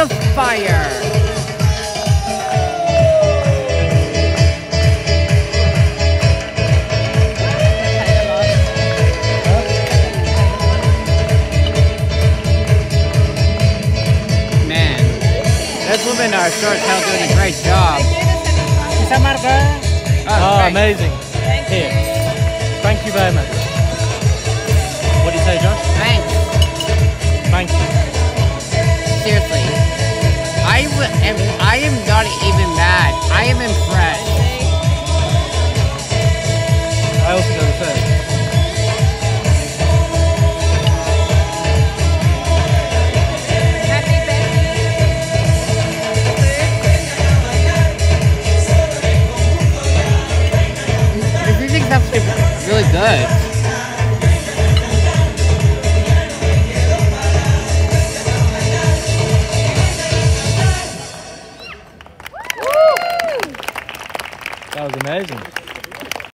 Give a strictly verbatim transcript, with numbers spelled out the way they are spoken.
of fire. Man, this woman in our short tail doing a great job. Bisa Marga. Oh, Oh, amazing. Here. Thank you very much. What do you say, Josh? Thanks. Thank you. Seriously, I w am I am not even mad. I am impressed. I also go the same. Happy The music's actually really good. That was amazing.